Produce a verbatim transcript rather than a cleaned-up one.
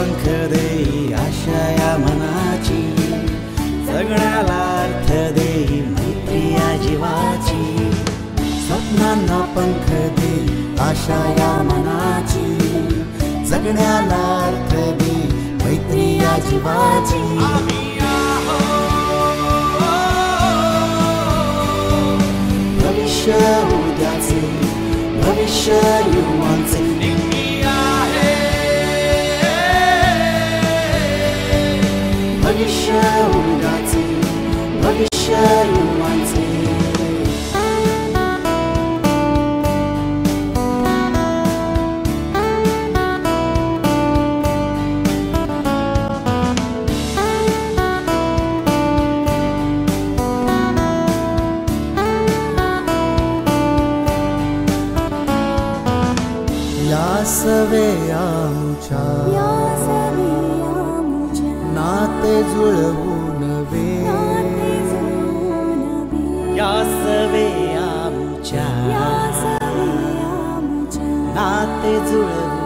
पंख देई आशा या मनाची, जगण्याला अर्थ देई मैत्री या जीवाची. स्वप्नांना पंख देई आशा या मनाची, जगण्याला अर्थ देई मैत्री या जीवाची. भविष्य उद्याचे, भविष्य युवांचे भविष्य उद्याचे, भविष्य युवांचे. यासवे आमच्या नाते जुळवून वे, यासवे आमच्या नाते जुळवून